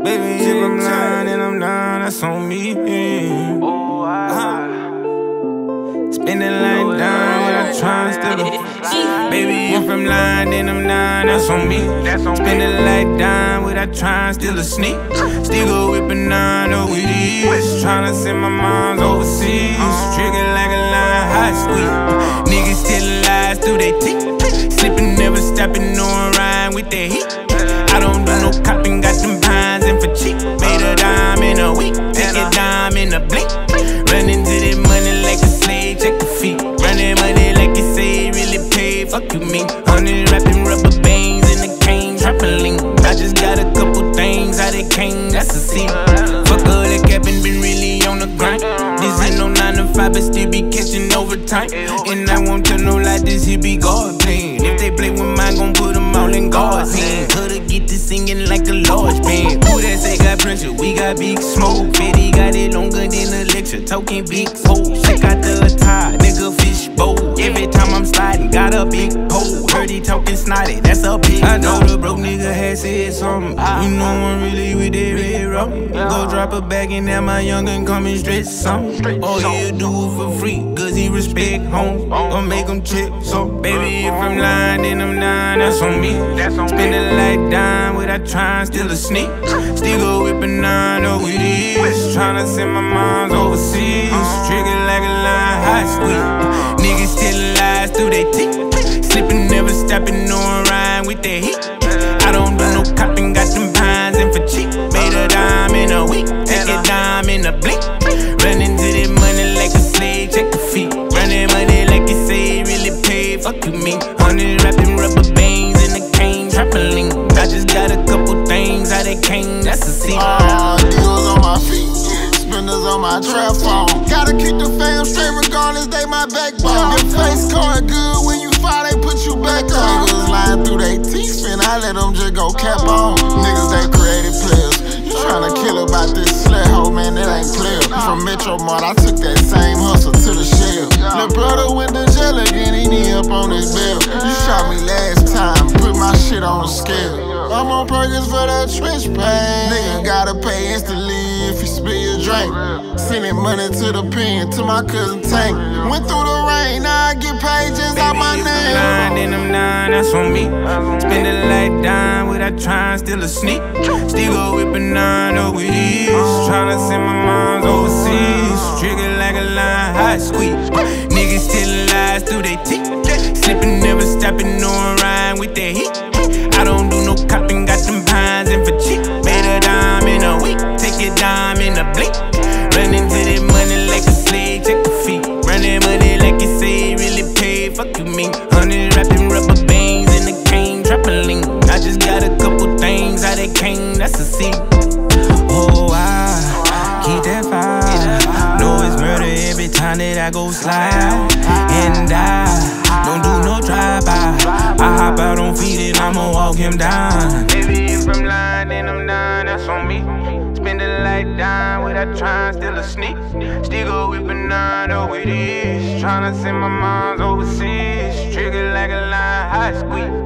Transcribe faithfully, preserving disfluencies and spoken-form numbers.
Baby, if I'm lying and I'm down, that's on me. Oh, I Spend it like down when I try and steal it. Baby, if I'm lying, then I'm down, that's on me. Spend it like down when I try and steal a sneak. Still go whipping nine over these. Tryna send my moms overseas. Trigger like a line, high squeeze. Niggas telling lies through their teeth. Slipping, never stopping, no rhyme with that heat. I don't do no copping, got them pines in for cheap. Made a dime in a week, take a dime in a blink. Running to that money like a slave, check the feet. Running money like you say, really paid, fuck you mean. Hundred rapping rubber bands in the cane, trampoline. I just got a couple things out of cane, that's a scene. Fuck all that capping, been really on the grind. This ain't no nine to five, but still be catching overtime. And I won't tell no lie, this here be God playing. If they play with mine, gon' put them all in God's hand. Coulda get to singing like a large band. Who that say got pressure? We got big smoke. Fetty got it longer than a lecture. Talking big hoes. Check out the attire, nigga fish bowl. Every time I'm sliding, got a big pole. Heard he talking snotty, that's a big I know the broke nigga had said something. You know I'm really with that red rum. Go drop a bag and now my youngin' coming straight something. All he'll do it for free, cause he respect home. Gon' make him check, so baby if I'm lying, then I'm lying, that's on me. Spend it like dime without trying, still a sneak. Still go whipping nine over these. Tryna send my moms overseas. Trigger like a line, high squeeze. Niggas telling lies through their teeth. Slipping, never stopping, no rhyme with that heat. I don't do no copping, got them pines in for cheap. Made a dime in a week, take a dime in a blink. Running to that money like a slave, check the feet. Running money like you say, really paid, fuck you mean. Hundred rapping rubber bands in the cane, trampoline. I just got a couple things out of cane, that's a scene. Uh, deals on my feet, spinners on my trap phone. Gotta keep the fam straight regardless, they my backbone. Your face going good when you fall, they put you back on. Niggas lying through they teeth, and I let them just go cap on. Niggas, they creative players. You tryna kill about this slut hoe, man, that ain't clear. From Metro Mart, I took that same hustle to the shell. Lil' brother went to jail again, he knee up on his bell. You shot me last time, put my shit on the scale. I'm on Perkins for that trench pain. Nigga gotta pay instantly if you spill your drink. Sending money to the pen, to my cousin Tank. Went through the rain, now I get paid just out my name. Nine, then I'm nine, that's on me. Spend it like dime without trying, still a sneak. Still go whipping nine over these. Tryna send my moms overseas. Trigger like a line, high squeeze. Niggas telling lies through their teeth. Slipping, never stopping, no rhyme with that heat. I don't do no copping, got them pines in for cheap. Made a dime in a week, take a dime in a blink. Running to that money like a slave, check the feet. Running money like you say, really paid, fuck you mean. Hundred rapping rubber bands in the cane, trampoline. I just got a couple things out of cane, that's a scene. Oh, I keep that fire. Know it's murder every time that I go slide. And I don't do no drive-by. I hop out on feet and I'ma walk him down. Baby, if I'm lying, then I'm down, that's on me. Spend it like dime without trying, still a sneak. Still go whipping nine over these. Tryna send my moms overseas. Trigger like a line, high squeeze.